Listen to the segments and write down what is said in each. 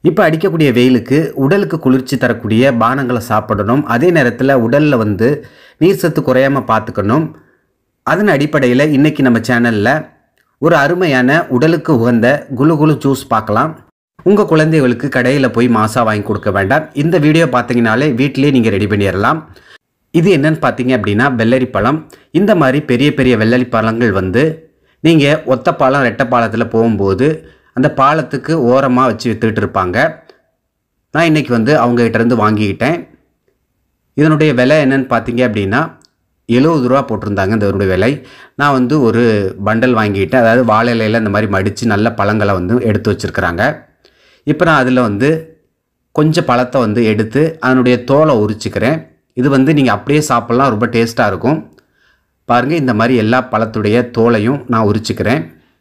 இப்போ அடிக்கக்கூடிய வெயிலுக்கு உடலுக்கு குளிர்ச்சி தரக்கூடிய பானங்களை சாப்பிடணும். அதே நேரத்தில் உடலில் வந்து நீர் சத்து குறையாமல் பார்த்துக்கணும். அதன் அடிப்படையில் இன்றைக்கி நம்ம சேனலில் ஒரு அருமையான உடலுக்கு உகந்த குளு குளு ஜூஸ் பார்க்கலாம். உங்கள் குழந்தைகளுக்கு கடையில் போய் மாசா வாங்கி கொடுக்க வேண்டாம். இந்த வீடியோ பார்த்தீங்கனாலே வீட்டிலே நீங்கள் ரெடி பண்ணிடலாம். இது என்னன்னு பார்த்தீங்க அப்படின்னா வெள்ளரி பழம். இந்த மாதிரி பெரிய பெரிய வெள்ளரி பழங்கள் வந்து நீங்கள் ஒத்த பாலம் ரெட்டை பாலத்தில் போகும்போது அந்த பாலத்துக்கு ஓரமாக வச்சு விற்றுட்டு இருப்பாங்க. நான் இன்றைக்கி வந்து அவங்ககிட்டேருந்து வாங்கிக்கிட்டேன். இதனுடைய விலை என்னன்னு பார்த்தீங்க அப்படின்னா 70 ரூபா போட்டிருந்தாங்க இதனுடைய விலை. நான் வந்து ஒரு பண்டல் வாங்கிக்கிட்டேன். அதாவது வாழை இலையில் இந்த மாதிரி மடித்து நல்ல பழங்களை வந்து எடுத்து வச்சுருக்குறாங்க. இப்போ நான் அதில் வந்து கொஞ்சம் பழத்தை வந்து எடுத்து அதனுடைய தோலை உரிச்சிக்கிறேன். இது வந்து நீங்கள் அப்படியே சாப்பிட்லாம், ரொம்ப டேஸ்ட்டாக இருக்கும். பாருங்கள், இந்த மாதிரி எல்லா பழத்துடைய தோலையும் நான் உரிச்சிக்கிறேன்.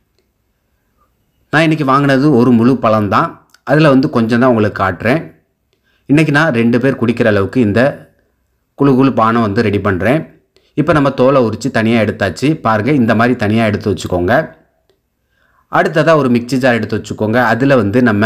நான் இன்றைக்கி வாங்கினது ஒரு முழு பழம்தான். அதில் வந்து கொஞ்சம் தான் உங்களுக்கு காட்டுறேன். இன்றைக்கி நான் 2 பேர் குடிக்கிற அளவுக்கு இந்த குளு குளு பானம் வந்து ரெடி பண்ணுறேன். இப்போ நம்ம தோலை உரித்து தனியாக எடுத்தாச்சு. பாருங்கள், இந்த மாதிரி தனியாக எடுத்து வச்சுக்கோங்க. அடுத்ததாக ஒரு மிக்சி ஜார் எடுத்து வச்சுக்கோங்க. அதில் வந்து நம்ம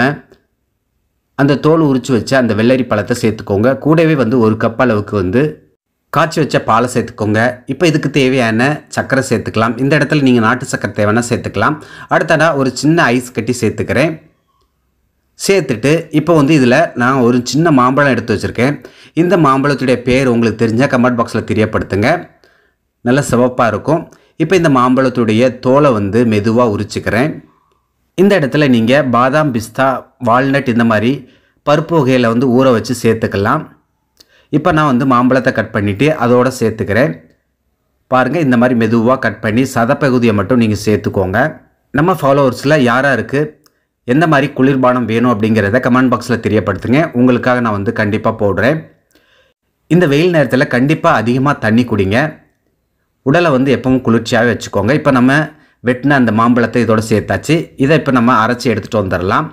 அந்த தோல் உரித்து வச்ச அந்த வெள்ளரி பழத்தை சேர்த்துக்கோங்க. கூடவே வந்து 1 கப் அளவுக்கு வந்து காய்ச்சி வச்ச பாலை சேர்த்துக்கோங்க. இப்போ இதுக்கு தேவையான சர்க்கரை சேர்த்துக்கலாம். இந்த இடத்துல நீங்கள் நாட்டு சர்க்கரை தேவைன்னா சேர்த்துக்கலாம். அடுத்ததாக ஒரு சின்ன ஐஸ் கட்டி சேர்த்துக்கிறேன். சேர்த்துட்டு இப்போ வந்து இதில் நான் ஒரு சின்ன மாம்பழம் எடுத்து வச்சுருக்கேன். இந்த மாம்பழத்துடைய பேர் உங்களுக்கு தெரிஞ்சால் கமெண்ட் பாக்ஸில் தெரியப்படுத்துங்க. நல்லா சிவப்பாக இருக்கும். இப்போ இந்த மாம்பழத்துடைய தோலை வந்து மெதுவாக உரிச்சுக்கிறேன். இந்த இடத்துல நீங்கள் பாதாம், பிஸ்தா, வால்நட் இந்த மாதிரி பருப்பு வகையில் வந்து ஊற வச்சு சேர்த்துக்கலாம். இப்போ நான் வந்து மாம்பழத்தை கட் பண்ணிவிட்டு அதோடு சேர்த்துக்கிறேன். பாருங்கள், இந்த மாதிரி மெதுவாக கட் பண்ணி சதப்பகுதியை மட்டும் நீங்கள் சேர்த்துக்கோங்க. நம்ம ஃபாலோவர்ஸில் யாராருக்கு எந்த மாதிரி குளிர்பானம் வேணும் அப்படிங்கிறத கமெண்ட் பாக்ஸில் தெரியப்படுத்துங்க. உங்களுக்காக நான் வந்து கண்டிப்பாக போடுறேன். இந்த வெயில் நேரத்தில் கண்டிப்பாக அதிகமாக தண்ணி குடிங்க. உடலை வந்து எப்பவும் குளிர்ச்சியாகவே வச்சுக்கோங்க. இப்போ நம்ம வெட்டின அந்த மாம்பழத்தை இதோடு சேர்த்தாச்சு. இதை இப்போ நம்ம அரைச்சி எடுத்துகிட்டு வந்துடலாம்.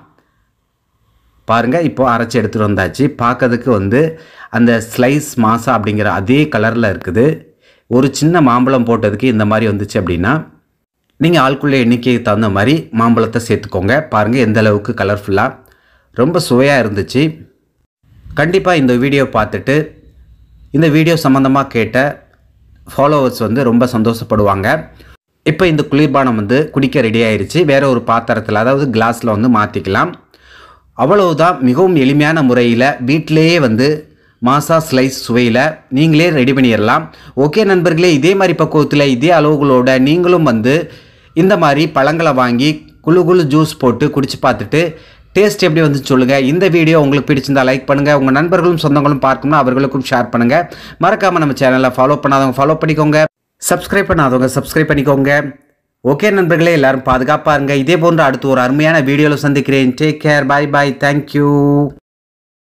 பாருங்கள், இப்போது அரைச்சி எடுத்துகிட்டு வந்தாச்சு. பார்க்கறதுக்கு வந்து அந்த ஸ்லைஸ் மாசா அப்படிங்கிற அதே கலரில் இருக்குது. ஒரு சின்ன மாம்பழம் போட்டதுக்கு இந்த மாதிரி வந்துச்சு அப்படின்னா நீங்கள் ஆளுக்குள்ளே எண்ணிக்கைக்கு தகுந்த மாதிரி மாம்பழத்தை சேர்த்துக்கோங்க. பாருங்கள், எந்த அளவுக்கு கலர்ஃபுல்லாக ரொம்ப சுவையாக இருந்துச்சு. கண்டிப்பாக இந்த வீடியோ பார்த்துட்டு இந்த வீடியோ சம்மந்தமாக கேட்ட ஃபாலோவர்ஸ் வந்து ரொம்ப சந்தோஷப்படுவாங்க. இப்போ இந்த குளிர்பானம் வந்து குடிக்க ரெடி ஆயிடுச்சு. வேறு ஒரு பாத்திரத்தில், அதாவது கிளாஸில் வந்து மாற்றிக்கலாம். அவ்வளவுதான். மிகவும் எளிமையான முறையில் வீட்டிலேயே வந்து மாசா ஸ்லைஸ் சுவையில் நீங்களே ரெடி பண்ணிடலாம். ஓகே நண்பர்களே, இதே மாதிரி பக்குவத்தில் இதே அளவுகளோட நீங்களும் வந்து இந்த மாதிரி பழங்களை வாங்கி குளு குளு ஜூஸ் போட்டு குடிச்சு பார்த்துட்டு டேஸ்ட் எப்படி வந்து சொல்லுங்கள். இந்த வீடியோ உங்களுக்கு பிடிச்சிருந்தால் லைக் பண்ணுங்கள். உங்கள் நண்பர்களும் சொந்தங்களும் பார்க்கணும்னா அவர்களுக்கும் ஷேர் பண்ணுங்கள். மறக்காமல் நம்ம சேனலை ஃபாலோ பண்ணாதவங்க ஃபாலோ பண்ணிக்கோங்க. சப்ஸ்கிரைப் பண்ணாதவங்க சப்ஸ்கிரைப் பண்ணிக்கோங்க. ஓகே நண்பர்களே, எல்லாரும் பாதுகாப்பாக இருங்க. இதே போன்ற அடுத்து ஒரு அருமையான வீடியோவில் சந்திக்கிறேன். Take care, bye bye, thank you.